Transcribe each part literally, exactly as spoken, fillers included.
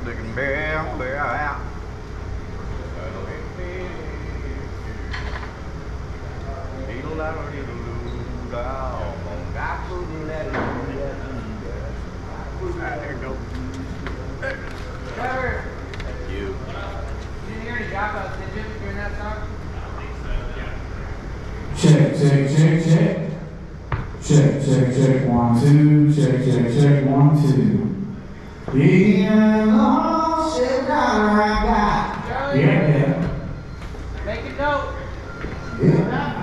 There you go. Trevor. Thank you. You didn't hear any dropouts, did you, during that song? Check, check, check, check. Check, check, check, one, two. Check, check, check, one, two. Yeah, oh, shit, I got. Charlie, Yeah, yeah. make a note. Yeah.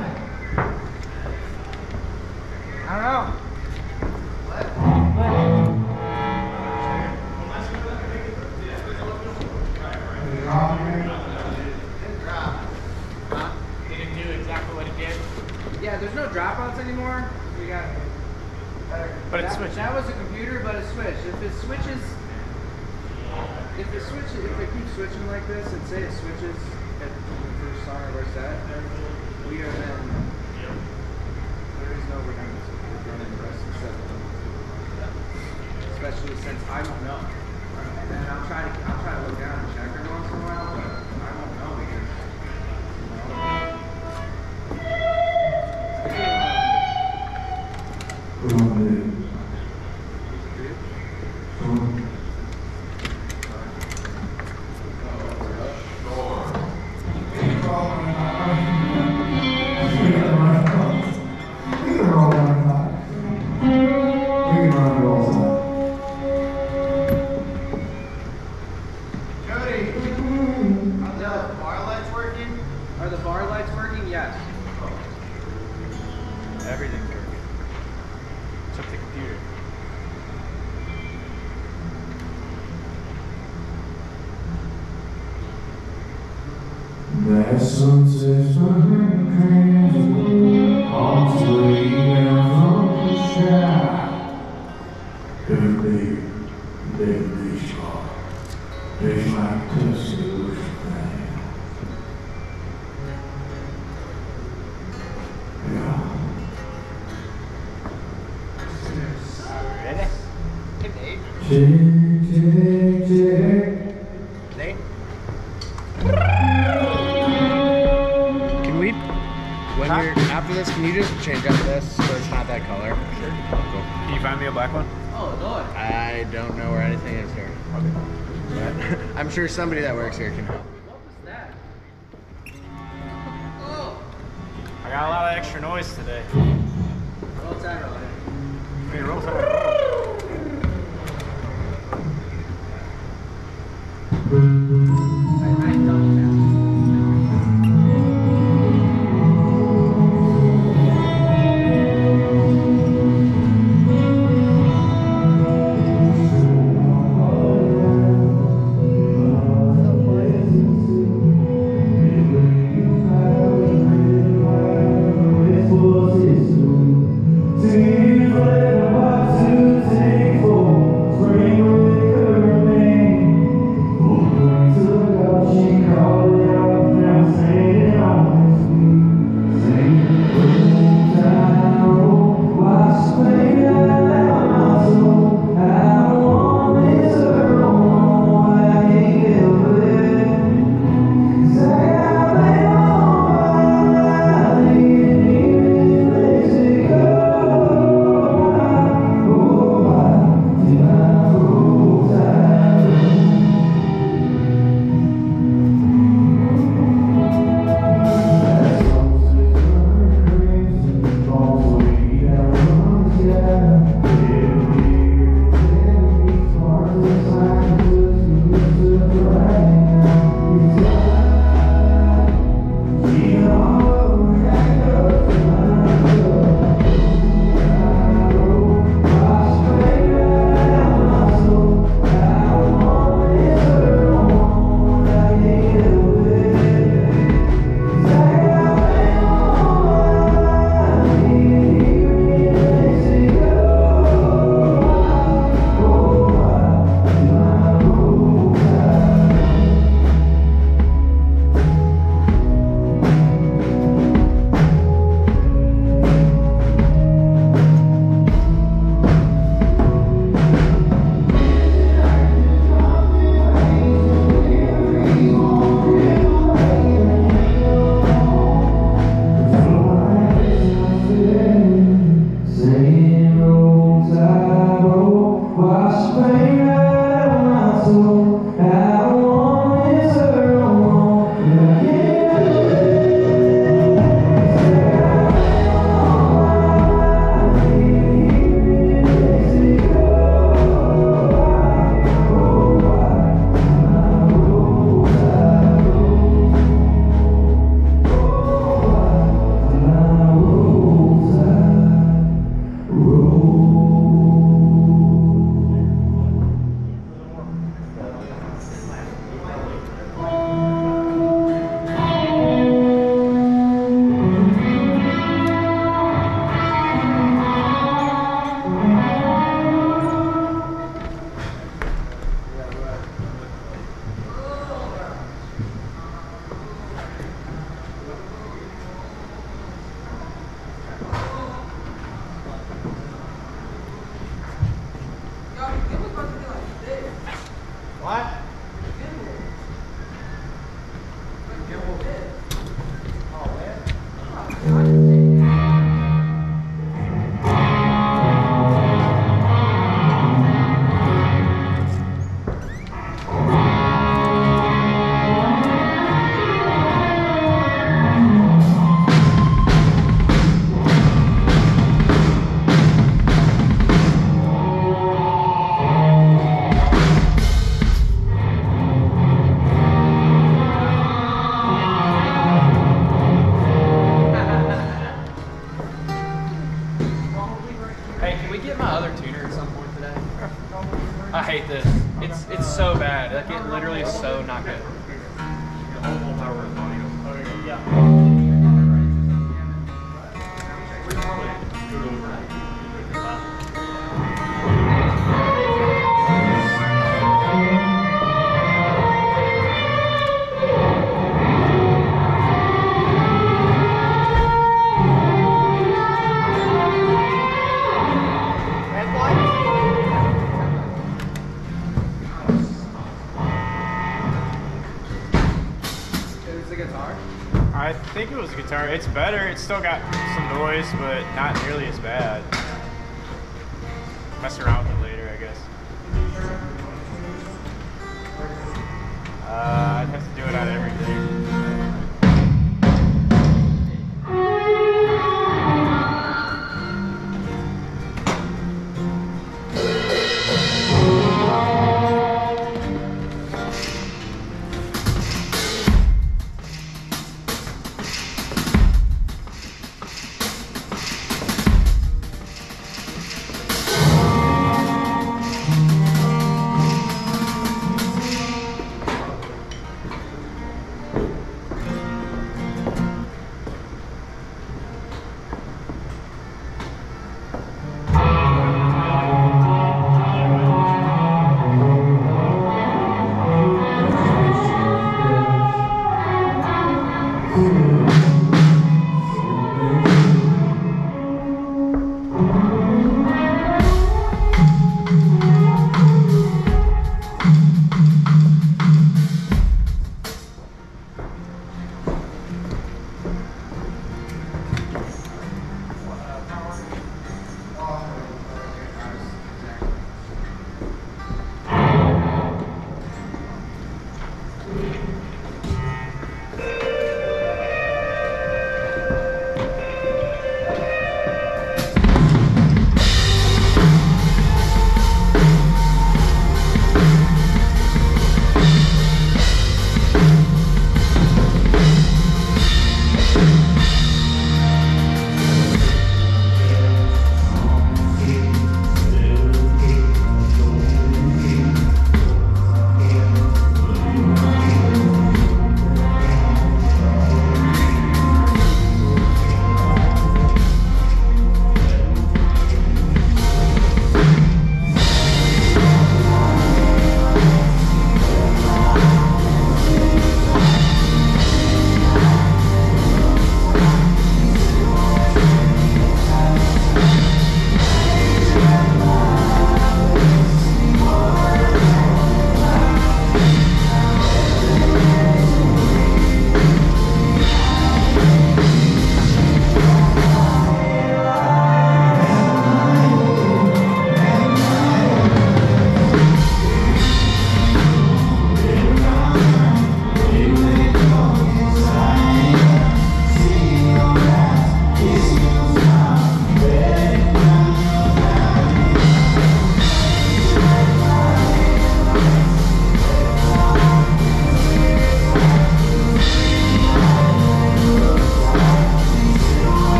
I don't know. Huh? Did it do exactly what it did? Yeah, there's no dropouts anymore. We got. But it's that, switching. That was a computer, but it switched. If it switches, if it switches, if it keeps switching like this, and say it switches at the first song or we're set, we are then. There is no redundancy. We're running the rest of the set. Especially since I don't know. And then I'll try to I'll try to look down and check every once in a while, but I won't know because. What do you want to do? Um, Are the bar lights working? Yes. Everything's working. Except the computer. There's some different crazy arms way down from the sky. Every day, they reach far. They might touch the ocean. Yeah. Ready? Good day. Check, check, check. Nate? Can we, when Huh? you're, after this, can you just change up this so it's not that color? Sure. Cool. Can you find me a black one? Oh Lord. I don't know where anything is here. But I'm sure somebody that works here can help. What was that? Oh. I got a lot of extra noise today. Roll Tide roll. Hey, roll Tide roll. I, I double tap. Hey, can we get my other tuner at some point today? I hate this. It's it's so bad. Like it literally is so not good. I think it was a guitar. It's better. It's still got some noise, but not nearly as bad. Mess around with it later, I guess. Uh, I'd have to do it on everything.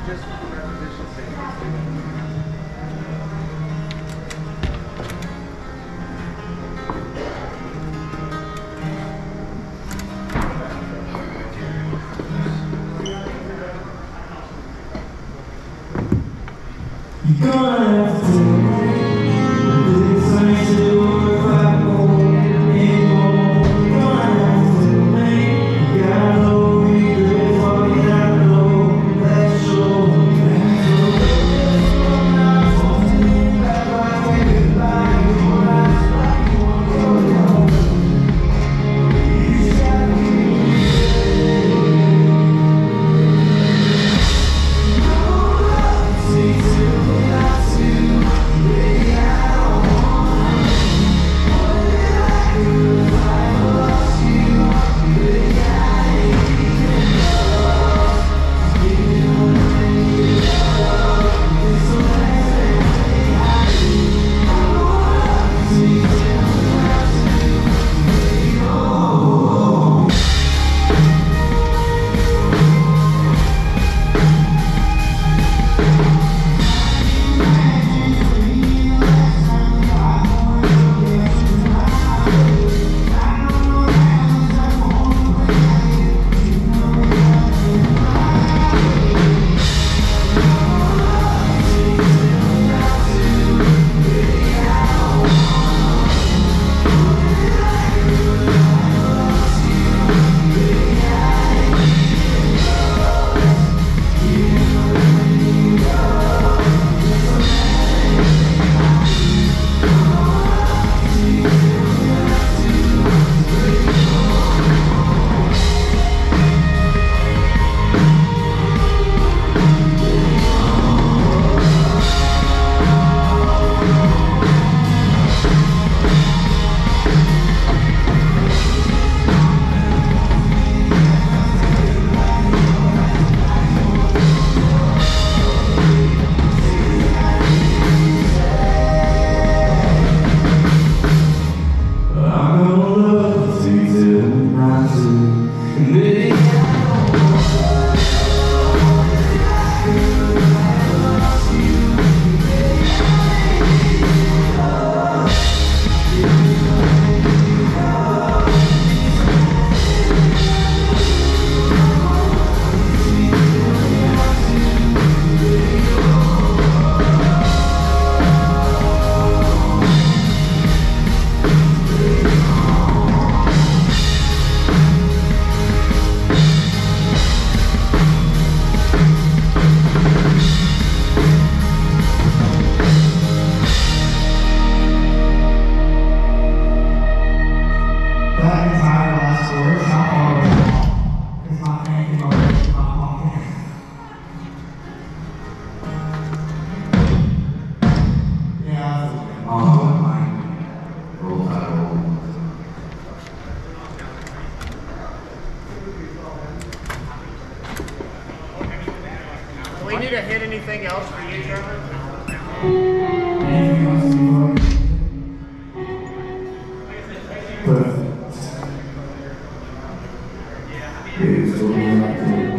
just for repetition's sake. You're gonna have to it's nice to work like more anymore. You're gonna have to make you got no regrets while you got no that's all you Do we need to hit anything else for you, Trevor? Anything else you want? Perfect. It's all right there.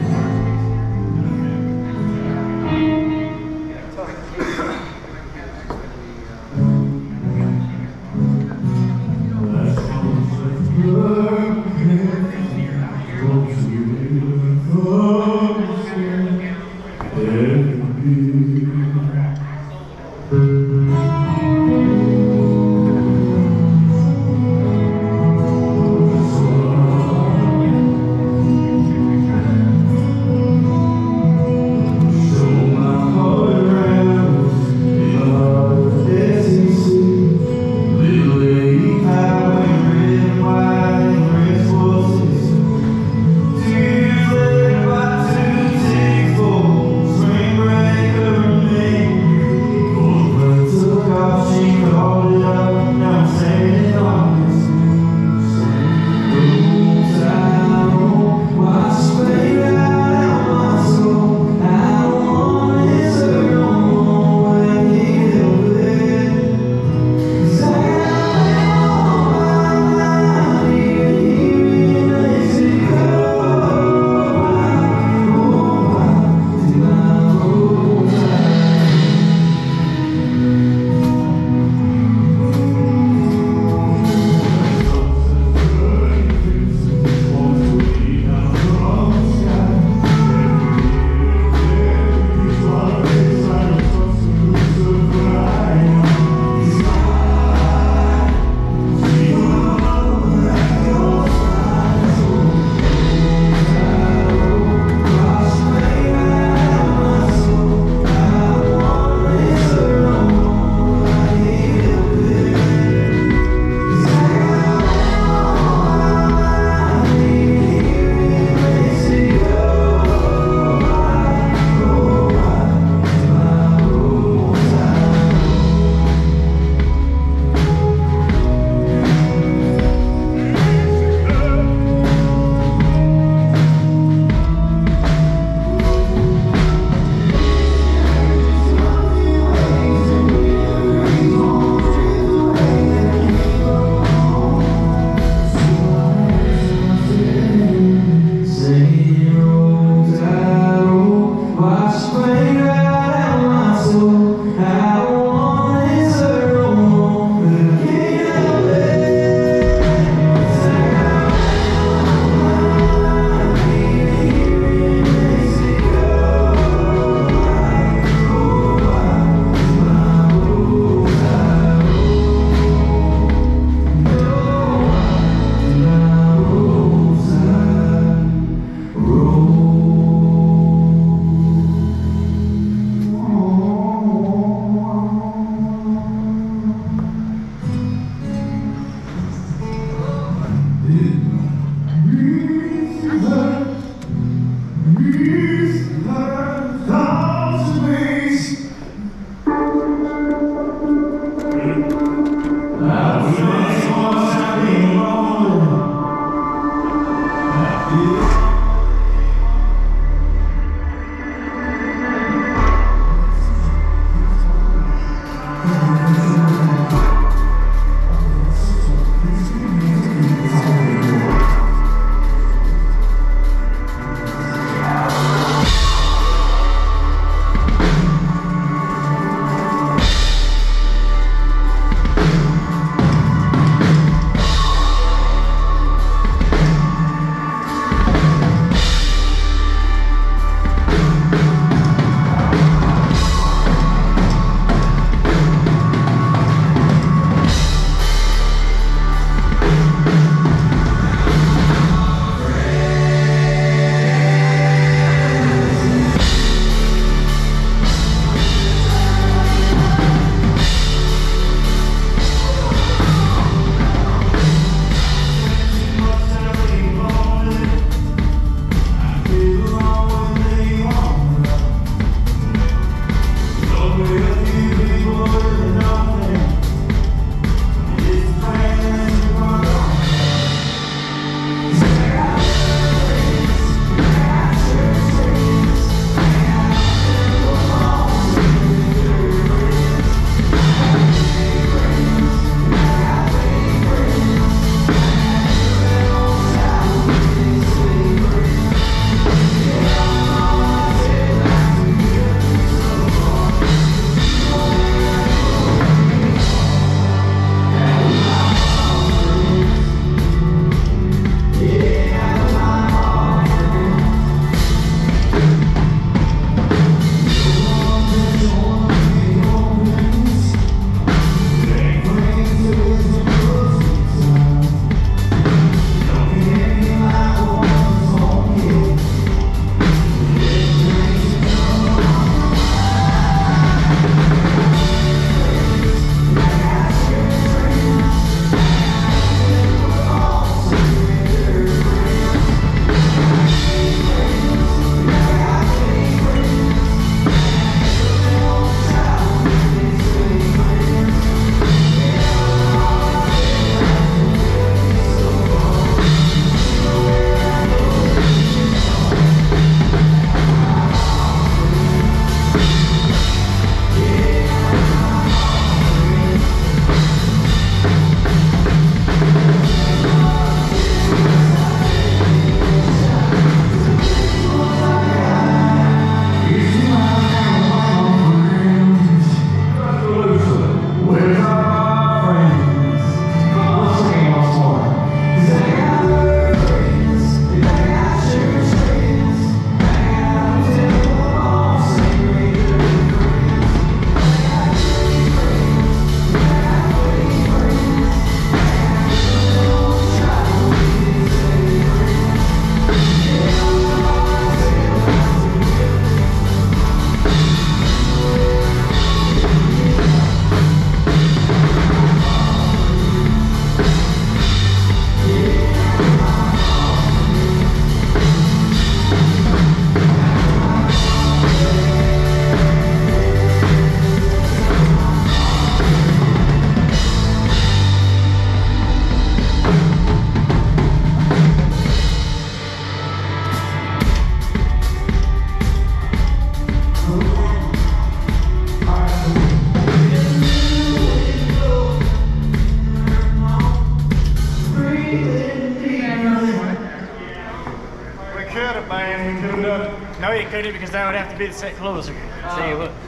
No, you couldn't because that would have to be the set closer. Oh. See, look.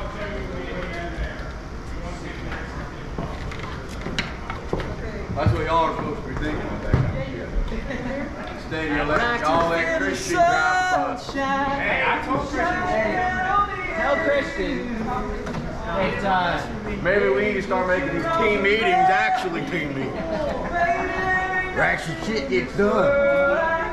That's what y'all are supposed to be thinking with that kind of shit. Instead, you're letting y'all let Christian drive the bus. Hey, I told Christian. Tell Christian. It's, uh, Maybe we need to start making these team meetings actually team meetings. Where actually shit gets done.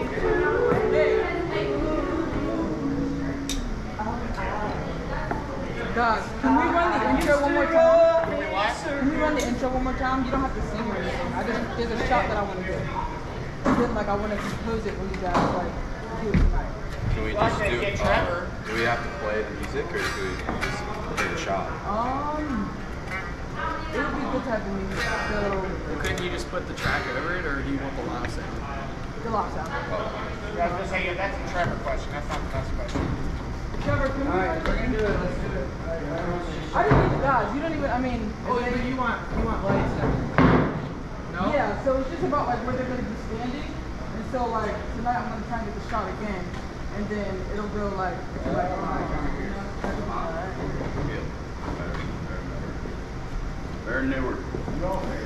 Guys, can we run the intro one more time? Can we what? Can we run the intro one more time? You don't have to sing or anything. I just, there's a shot that I want to do. it. Like I want to compose it when you guys like do it tonight. Can we just do, uh, do we have to play the music or do we just play the shot? Um, it would be good to have the music. So Couldn't you just put the track over it, or do you want the live sound? the lock sound. I was gonna say, yeah, that's a Trevor question. That's not the best question. Trevor, can we? Alright, we're gonna do it. Let's do it. Alright, I don't know. I didn't need the guys. You don't even. I mean. Oh, they- but you want you want lights then? No. Yeah, so it's just about like where they're going to be standing, and so like tonight I'm going to try and get the shot again, and then it'll go like, if you're like, oh my god, you know, that could be alright. Better, better, better. Better newer. Do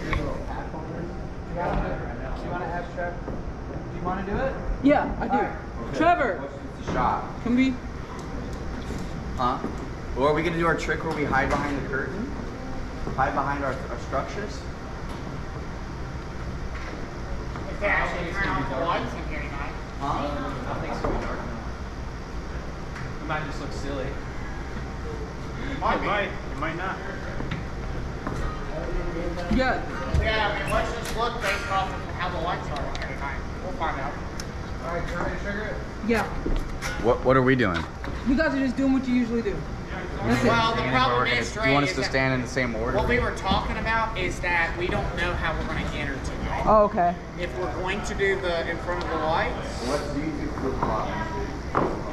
you want to ask Trevor? Do you want to do it? Yeah, I do. Alright. Trevor, What's the shot? can we? Huh? Or are we gonna do our trick where we hide behind the curtain? Hide behind our, our structures? If they actually turn off the lights in here tonight. Huh? I think it's gonna be dark enough. It might just look silly. Might It be. might, it might not. Yeah. Yeah, I mean, let's just look based off of how the lights are in here tonight. We'll find out. Alright, you want me to trigger it? Yeah. What What are we doing? You guys are just doing what you usually do. That's it. Well, the problem We're gonna- is, do Dre, you want us is to that stand in the same order? what we were talking about is that we don't know how we're going to enter tonight. Oh, okay. If we're going to do the in front of the lights, Let's use it for the